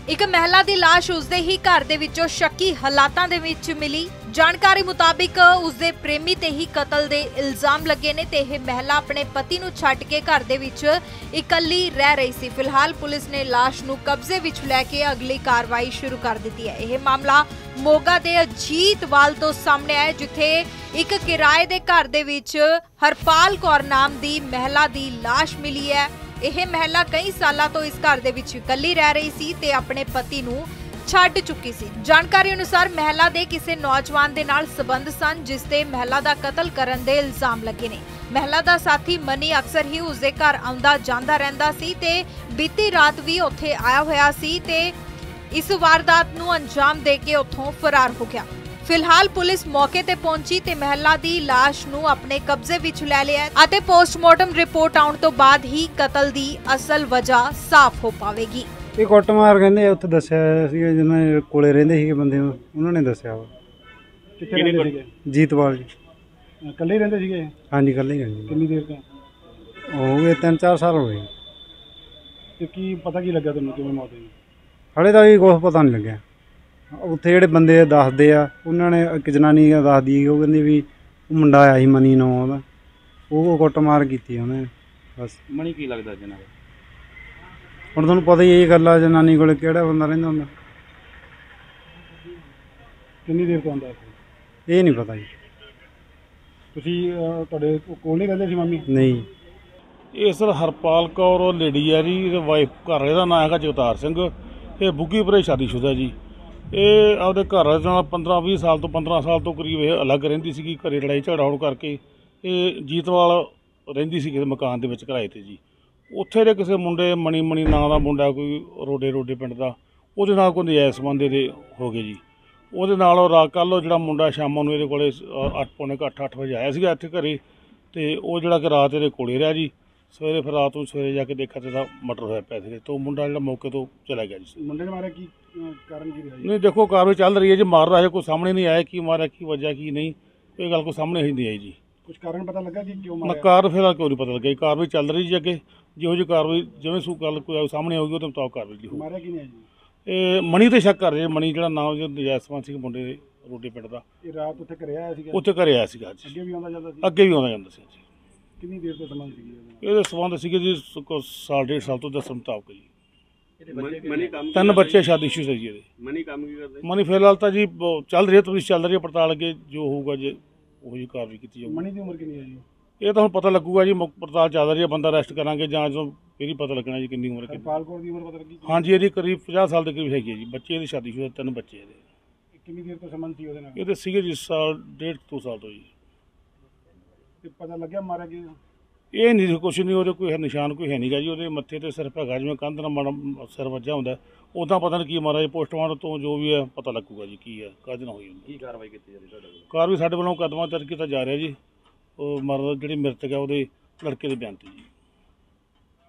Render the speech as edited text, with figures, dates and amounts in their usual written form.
एक महिला की लाश उसके ही घर दे विचों शक्की हालातां दे विच मिली। जानकारी मुताबिक उसके प्रेमी ते ही कतल दे इल्जाम लगे ने ते यह महिला अपने पति नूं छड्ड के घर दे विच इकल्ली रह रही सी। फिलहाल पुलिस ने लाश नूं कब्जे विच लैके अगली कार्रवाई शुरू कर दी है। यह मामला मोगा दे अजीतवाल तो सामने आया, जिथे एक किराए दे घर दे विच हरपाल कौर नाम दी महिला दी लाश मिली है। यह महिला कई सालों तो इस घर दे विच इकल्ली रह रही सी ते अपने पति नूं छड्ड चुकी सी। जानकारी अनुसार महिला दे किसी नौजवान दे नाल संबंध सन, जिस ते महिला दा कतल करन दे इल्जाम लगे ने। महिला दा साथी मनी अक्सर ही उसदे घर आउंदा जांदा रहिंदा सी ते बीती रात भी उत्थे आया होया सी ते इस वारदात नूं अंजाम दे के उत्थों फरार हो गया। फिलहाल पुलिस मौके ते पहुंची ते महिला दी लाश नूं अपने कब्जे विच ले लिया अते पोस्टमार्टम रिपोर्ट आउण तो बाद ही कतल दी असल वजह साफ हो पावेगी। ਇਹ ਕੁੱਟਮਾਰ ਕਹਿੰਦੇ ਉੱਥੇ ਦੱਸਿਆ ਸੀ ਜਿਹਨਾਂ ਕੋਲੇ ਰਹਿੰਦੇ ਸੀਗੇ ਬੰਦੇ ਉਹਨਾਂ ਨੇ ਦੱਸਿਆ ਵਾ। ਕਿੱਥੇ ਰਹਿੰਦੇ ਸੀਗੇ? ਜੀਤਵਾਲ ਜੀ। ਇਕੱਲੇ ਰਹਿੰਦੇ ਸੀਗੇ? ਹਾਂਜੀ ਇਕੱਲੇ ਹੀ ਰਹਿੰਦੇ। ਕਿੰਨੀ ਦੇਰ ਤੋਂ? ਹੋ ਗਏ 3-4 ਸਾਲ ਹੋ ਗਏ। ਤੇ ਕੀ ਪਤਾ ਕੀ ਲੱਗਾ ਤੁਹਾਨੂੰ ਕਿਵੇਂ ਮੌਤ ਹੋਈ? ਹਾਲੇ ਤਾਂ ਵੀ ਕੁਛ ਪਤਾ ਨਹੀਂ ਲੱਗਿਆ। ਉੱਥੇ ਜਿਹੜੇ ਬੰਦੇ ਦੱਸਦੇ ਆ ਉਹਨਾਂ ਨੇ ਇੱਕ ਜਨਾਨੀ ਦੱਸਦੀ, ਉਹ ਕਹਿੰਦੀ ਵੀ ਉਹ ਮੁੰਡਾ ਆਇਆ ਸੀ ਮਨੀ ਨਾਂ ਉਹਦਾ, ਉਹ ਕੁੱਟਮਾਰ ਕੀਤੀ ਉਹਨੇ ਬਸ। ਮਣੀ ਕੀ ਲੱਗਦਾ ਜਨਾਬ? ਹੁਣ ਤੁਹਾਨੂੰ ਪਤਾ ਹੀ ਇਹ ਗੱਲ ਆ, ਜਨਾਨੀ ਕੋਲ ਕਿਹੜਾ ਬੰਦਾ ਰਹਿੰਦਾ ਹੁੰਦਾ। ਕਿੰਨੀ ਦੇਰ ਤੋਂ ਆਉਂਦਾ ਇਹ ਨਹੀਂ ਪਤਾ ਜੀ। ਤੁਸੀਂ ਤੁਹਾਡੇ ਕੋਲ ਨਹੀਂ ਰਹਿੰਦੇ ਸੀ ਮੰਮੀ? ਨਹੀਂ। ਇਹ ਸਰ ਹਰਪਾਲ ਕੌਰ ਉਹ ਲੇਡੀ ਹੈ ਜੀ, ਇਹਦੇ ਵਾਈਫ ਘਰ ਇਹਦਾ ਨਾਂ ਹੈਗਾ ਜਗਤਾਰ ਸਿੰਘ। ਇਹ ਬੁੱਗੀਪੁਰੇ ਸ਼ਾਦੀशुदा ਜੀ। ਇਹ ਆਪਦੇ ਘਰ ਵਾਲੇ ਨਾਲ 15-20 ਸਾਲ ਤੋਂ 15 ਸਾਲ ਤੋਂ ਕਰੀਬ ਇਹ ਅਲੱਗ ਰਹਿੰਦੀ ਸੀਗੀ। ਘਰੇ ਲੜਾਈ ਝਗੜਾ ਹੋਣ ਕਰਕੇ ਇਹ ਜੀਤਵਾਲ ਰਹਿੰਦੀ ਸੀ ਕਿਸੇ ਮਕਾਨ ਦੇ ਵਿੱਚ ਕਿਰਾਏ 'ਤੇ ਜੀ। ਉੱਥੇ ਦੇ ਕਿਸੇ ਮੁੰਡੇ ਮਣੀ ਨਾਂ ਦਾ ਮੁੰਡਾ, ਕੋਈ ਰੋਡੇ ਪਿੰਡ ਦਾ, ਉਹਦੇ ਨਾਲ ਕੋਈ ਨਜਾਇਜ਼ ਸੰਬੰਧ ਦੇ ਹੋ ਗਏ ਜੀ। ਉਹਦੇ ਨਾਲ ਕੱਲ੍ਹ ਉਹ ਜਿਹੜਾ ਮੁੰਡਾ ਸ਼ਾਮਾਂ ਨੂੰ ਇਹਦੇ ਕੋਲੇ 8 ਵਜੇ ਆਇਆ ਸੀਗਾ ਇੱਥੇ ਘਰੇ, ਅਤੇ ਉਹ ਜਿਹੜਾ ਕਿ ਰਾਤ ਇਹਦੇ ਕੋਲੇ ਰਿਹਾ ਜੀ। ਸਵੇਰੇ ਫਿਰ ਰਾਤ ਨੂੰ ਸਵੇਰੇ ਜਾ ਕੇ ਦੇਖਿਆ ਤਾਂ ਮਰਡਰ ਹੋਇਆ ਪਿਆ ਸੀ। ਤਾਂ ਉਹ ਮੁੰਡਾ ਜਿਹੜਾ ਮੌਕੇ ਤੋਂ ਚਲਾ ਗਿਆ ਜੀ। ਮੁੰਡੇ ਨੇ ਮਾਰਿਆ ਕੀ ਕਾਰਨ ਕੀ ਰਿਹਾ ਜੀ? ਨਹੀਂ ਦੇਖੋ, ਕਾਰਵਾਈ ਚੱਲ ਰਹੀ ਹੈ ਜੀ। ਮਾਰ ਰਿਹਾ ਕੋਈ ਸਾਹਮਣੇ ਨਹੀਂ ਆਇਆ, ਕੀ ਮਾਰਿਆ ਕੀ ਵਜ੍ਹਾ ਕੀ ਨਹੀਂ, ਇਹ ਗੱਲ ਕੋਈ ਸਾਹਮਣੇ ਹੀ ਨਹੀਂ ਆਈ ਜੀ। ਕੁਝ ਕਾਰਨ ਪਤਾ ਲੱਗਾ ਕਿ ਕਿਉਂ ਨਾ ਮਾਰਿਆ? ਕਾਰਨ ਫਿਲਹਾਲ ਕਿਉਂ ਨਹੀਂ ਪਤਾ ਲੱਗਿਆ। ਕਾਰਵਾਈ ਚੱਲ ਰਹੀ ਜੀ। ਅੱਗੇ ਜਿਹੋ ਜਿਹੀ ਕਾਰਵਾਈ ਜਿਵੇਂ ਗੱਲ ਕੋਈ ਸਾਹਮਣੇ ਆਊਗੀ ਉਹਦੇ ਮੁਤਾਬਕ ਕਾਰਵਾਈ ਜੀ ਹੋਊਗੀ। ਮਾਰਿਆ ਕੀ ਨਹੀਂ ਜੀ? ਇਹ ਮਣੀ ਤੇ ਸ਼ੱਕ ਕਰ ਰਹੇ। ਮਣੀ ਜਿਹੜਾ ਨਾਮ ਨਜਾਇਜ਼ ਸੰਬੰਧ ਸੀ ਮੁੰਡੇ ਦੇ ਰੋਡੇ ਪਿੰਡ ਦਾ। ਇਹ ਰਾਤ ਉੱਥੇ ਘਰੇ ਆਇਆ ਸੀਗਾ? ਉੱਥੇ ਘਰੇ ਆਇਆ ਸੀਗਾ ਜੀ। ਅੱਗੇ ਵੀ ਆਉਂਦਾ ਜਾਂਦਾ ਸੀ? ਅੱਗੇ ਵੀ ਆਉਂਦਾ ਜਾਂਦਾ ਸੀ ਜੀ। ਕਿੰਨੀ ਦੇਰ ਤੋਂ ਸੰਬੰਧ ਸੀਗੀ ਉਹਦੇ ਨਾਲ? ਇਹਦੇ ਸੰਬੰਧ ਸੀਗੇ ਜੀ ਸਾਲ 1.5 ਸਾਲ ਤੋਂ ਦੱਸਣ ਮੁਤਾਬਕ ਜੀ। ਮਨੀ ਕੰਮ 3 ਬੱਚੇ ਸ਼ਾਦੀशुदा ਜੀ ਇਹਦੇ। ਮਨੀ ਕੰਮ ਕੀ ਕਰਦੇ? ਮਨੀ ਫਿਲਹਾਲ ਤਾਂ ਜੀ ਚੱਲ ਰਹੀ ਹੈ, ਪੁਲਿਸ ਚੱਲ ਰਹੀ ਹੈ ਪੜਤਾਲ। ਅੱਗੇ ਜੋ ਹੋਊਗਾ ਜੇ ਉਹੋ ਜਿਹੀ ਕਾਰਵਾਈ ਕੀਤੀ ਜਾਊਗੀ। ਮਨੀ ਦੀ ਉਮਰ ਕਿੰਨੀ ਹੈ ਜੀ? ਇਹ ਤਾਂ ਹੁਣ ਪਤਾ ਲੱਗੂਗਾ ਜੀ। ਪੜਤਾਲ ਚੱਲ ਰਹੀ ਹੈ, ਬੰਦਾ ਅਰੈਸਟ ਕਰਾਂਗੇ ਜਾਂਚ ਤੋਂ ਫਿਰ ਹੀ ਪਤਾ ਲੱਗਣਾ ਜੀ ਕਿੰਨੀ ਉਮਰ ਕਿੰਨੀ। ਹਰਪਾਲ ਕੌਰ ਦੀ ਉਮਰ ਪਤਾ ਲੱਗੀ? ਹਾਂਜੀ, ਇਹਦੀ ਕਰੀਬ 50 ਸਾਲ ਦੇ ਕਰੀਬ ਹੈਗੀ ਹੈ ਜੀ। ਬੱਚੇ ਇਹਦੀ ਸ਼ਾਦੀशुदा 3 ਬੱਚੇ ਇਹਦੇ। ਕਿੰਨੀ ਦੇਰ ਤੋਂ ਸੰਬੰਧ ਸੀ ਉਹਦੇ ਨਾਲ? ਇਹਦੇ ਸੀਗੇ ਜੀ ਸਾਲ 1.5-2 ਸਾਲ ਤੋਂ ਜੀ। ਤੇ ਪਤਾ ਲੱਗਿਆ ਮਾਰਿਆ ਕੀ? ਇਹ ਨਹੀਂ ਕੁਛ ਨਹੀਂ, ਉਹਦੇ ਕੋਈ ਨਿਸ਼ਾਨ ਕੋਈ ਹੈ ਨਹੀਂ ਗਾ ਜੀ। ਉਹਦੇ ਮੱਥੇ ਤੇ ਸਿਰਫ ਹੈਗਾ ਜਿਵੇਂ ਕੰਧ ਨਾਲ ਮਾੜਾ ਸਿਰ ਵੱਜਾ ਹੁੰਦਾ, ਉੱਦਾਂ ਪਤਾ ਨਹੀਂ ਕੀ ਮਾਰਿਆ ਜੀ। ਪੋਸਟਮਾਰਟਮ ਤੋਂ ਜੋ ਵੀ ਹੈ ਪਤਾ ਲੱਗੂਗਾ ਜੀ ਕੀ ਹੈ, ਕਾਹਦੇ ਨਾਲ ਹੋਈ ਹੁੰਦੀ। ਕੀ ਕਾਰਵਾਈ ਕੀਤੀ ਜਾਂਦੀ ਤੁਹਾਡੇ ਵੱਲੋਂ? ਕਾਰਵਾਈ ਸਾਡੇ ਵੱਲੋਂ ਮੁਕੱਦਮਾ ਦਰਜ ਕੀਤਾ ਜਾ ਰਿਹਾ ਜੀ। ਉਹ ਮਰਦ ਜਿਹੜੀ ਮ੍ਰਿਤਕ ਹੈ ਉਹਦੇ ਲੜਕੇ ਦੇ ਬਿਆਨ ਤੇ ਜੀ।